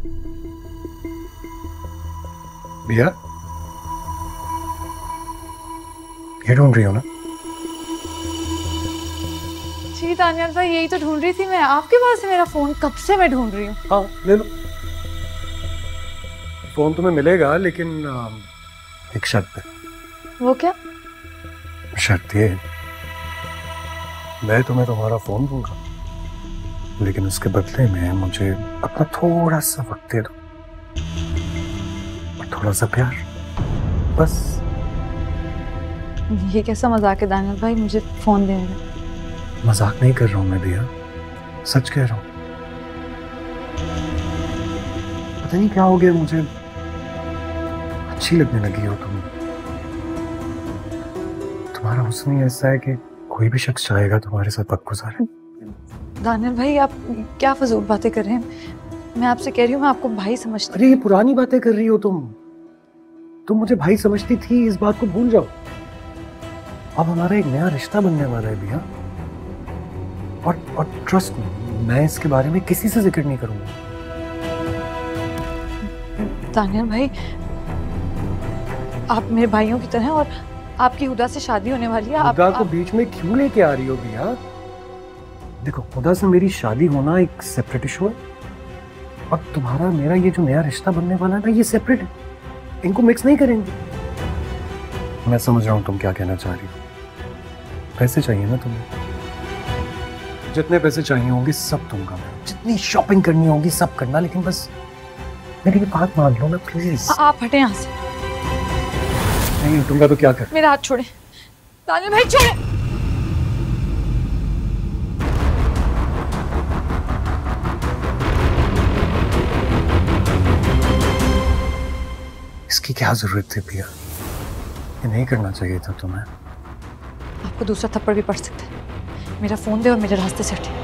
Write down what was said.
भैया, ये ढूंढ रही हो ना? जी दानियाल भाई, यही तो ढूंढ रही थी मैं। आपके पास है मेरा फोन, कब से मैं ढूंढ रही हूँ। हाँ, ले लो। फोन तुम्हें मिलेगा, लेकिन एक शर्त पे। वो क्या? शर्त ये है, मैं तुम्हें तुम्हारा फोन दूंगा, लेकिन उसके बदले में मुझे अपना थोड़ा सा वक्त दे दो और थोड़ा सा प्यार, बस। ये कैसा मजाक है दानियाल भाई, मुझे फोन देने का। मजाक नहीं कर रहा हूँ मैं भैया, सच कह रहा हूँ। पता नहीं क्या हो गया, मुझे अच्छी लगने लगी हो तुम। तुम्हारा हुस्न ही ऐसा है कि कोई भी शख्स चाहेगा तुम्हारे साथ वक्त गुजारे। दानियाल भाई, आप क्या फजूल बातें कर रहे हैं? मैं आपसे कह रही हूँ, मैं आपको भाई समझती हूँ। अरे ये पुरानी बातें कर रही हो तुम मुझे भाई समझती थी, इस बात को भूल जाओ। अब हमारा एक नया रिश्ता बनने वाला है भैया, और ट्रस्ट मी, मैं इसके बारे में किसी से जिक्र नहीं करूंगा। दानियाल भाई, आप मेरे भाइयों की तरह हैं और आपकी हुदा से शादी होने वाली है। हुदा को बीच में क्यों लेके आ रही हो भैया? देखो, हुदा से मेरी शादी होना एक सेपरेट इशू है, और तुम्हारा मेरा ये जो नया रिश्ता बनने वाला है ना, ये सेपरेट है। इनको मिक्स नहीं करेंगे। मैं समझ रहा हूँ तुम क्या कहना चाह रही हो। पैसे चाहिए ना तुम्हें? जितने पैसे चाहिए होंगे सब दूंगा मैं, जितनी शॉपिंग करनी होगी सब करना, लेकिन बस मेरी बात मान लो ना प्लीज। आप हटे यहाँ से। नहीं दूंगा तो क्या कर? मेरा हाथ छोड़े दानियाल भाई, छोड़े। इसकी क्या जरूरत थी भैया? ये नहीं करना चाहिए था तुम्हें। आपको दूसरा थप्पड़ भी पड़ सकता है। मेरा फोन दे और मेरे रास्ते से हटे।